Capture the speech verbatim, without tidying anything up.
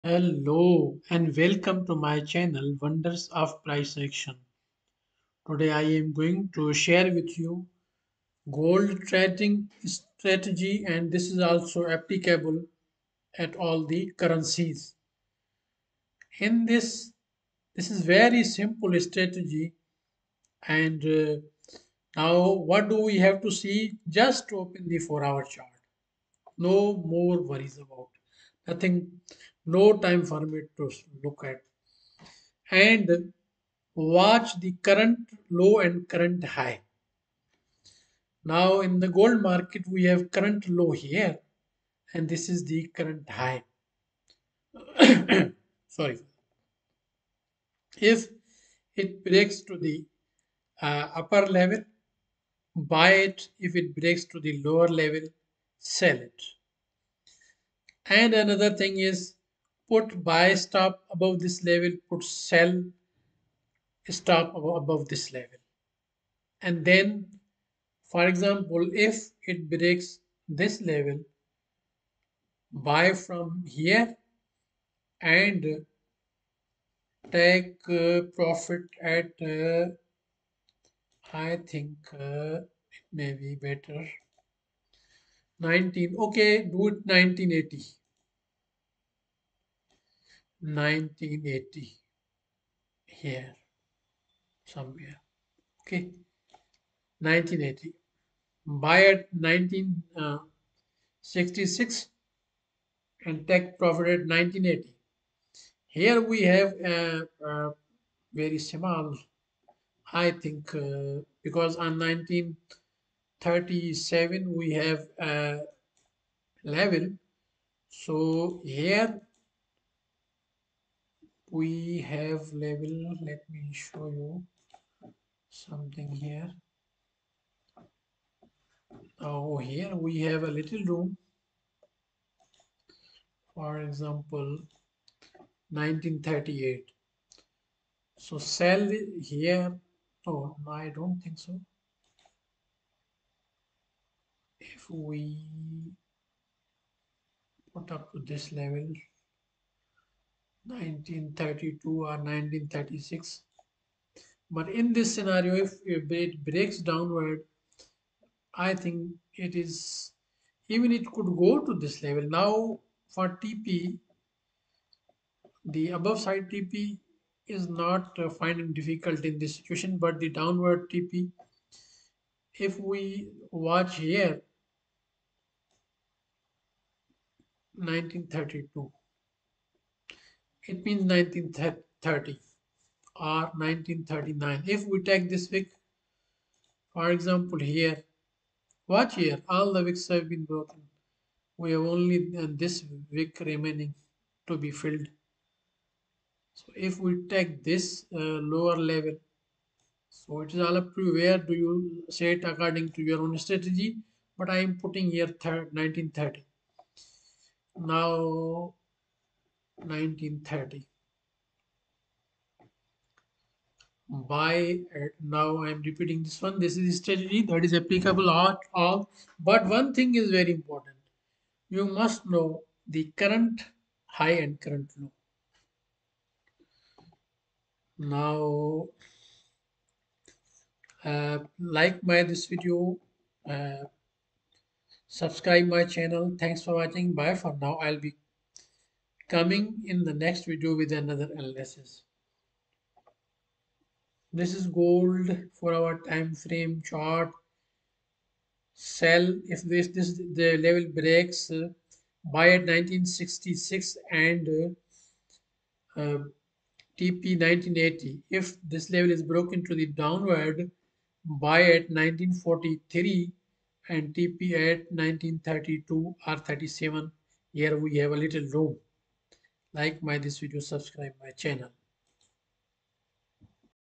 Hello and welcome to my channel Wonders of Price Action. Today I am going to share with you gold trading strategy, and this is also applicable at all the currencies. In this this is very simple strategy, and uh, now what do we have to see? Just open the four hour chart. No more worries about nothing, no time for me to look at. And watch the current low and current high. Now in the gold market we have current low here, and this is the current high. Sorry. If it breaks to the uh, upper level, buy it. If it breaks to the lower level, sell it. And another thing is, put buy stop above this level, put sell stop abo- above this level. And then, for example, if it breaks this level, buy from here and take uh, profit at uh, I think uh, it may be better nineteen. Okay, do it nineteen eighty. nineteen eighty here somewhere. Okay, nineteen eighty. Buy at nineteen sixty-six and take profit at nineteen eighty. Here we have a, a very small, I think, uh, because on nineteen thirty-seven we have a level. So here we have level. Let me show you something here. Oh, here we have a little room. For example, nineteen thirty-eight. So sell here. Oh, no, I don't think so. If we put up to this level, nineteen thirty-two or nineteen thirty-six. But in this scenario, if it breaks downward, I think it is, even it could go to this level. Now for T P, the above side T P is not uh, finding difficult in this situation, but the downward T P, if we watch here, nineteen thirty-two, it means nineteen thirty or nineteen thirty-nine. If we take this wick, for example, here, watch here, all the wicks have been broken. We have only uh, this wick remaining to be filled. So if we take this uh, lower level, so it is all up to you. Where do you set according to your own strategy? But I am putting here nineteen thirty. Now nineteen thirty. Buy at, now I am repeating this one. This is strategy that is applicable at all. But one thing is very important. You must know the current high and current low. Now, uh, like my this video, uh, subscribe my channel. Thanks for watching. Bye for now. I'll be coming in the next video with another analysis. This is gold for our time frame chart. Sell if this this the level breaks. Uh, buy at nineteen sixty-six and uh, uh, T P nineteen eighty. If this level is broken to the downward, buy at nineteen forty-three and T P at nineteen thirty-two or thirty-seven. Here we have a little room. Like my this video, subscribe my channel.